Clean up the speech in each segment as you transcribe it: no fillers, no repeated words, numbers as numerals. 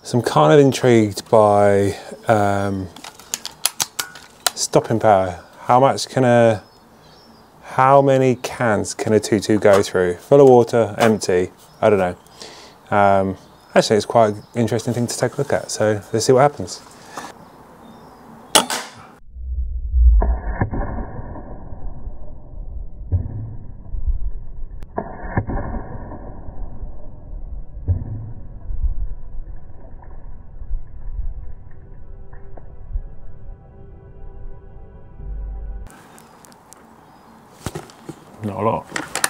So I'm kind of intrigued by stopping power. How many cans can a 2.2 go through? Full of water, empty, I don't know. Actually, it's quite an interesting thing to take a look at, so let's see what happens. Not a lot.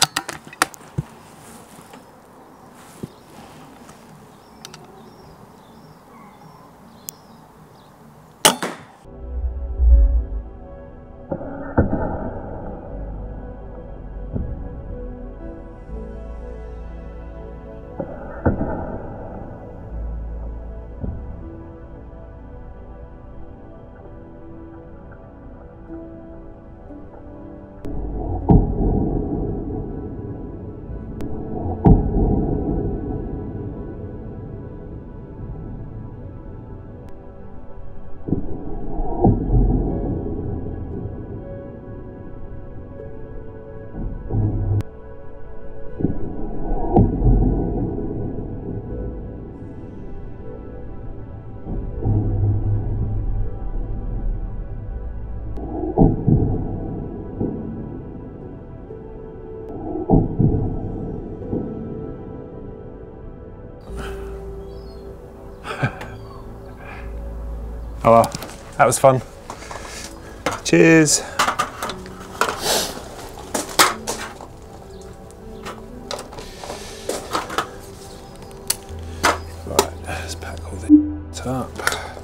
Oh well, that was fun. Cheers. Right, let's pack all this up.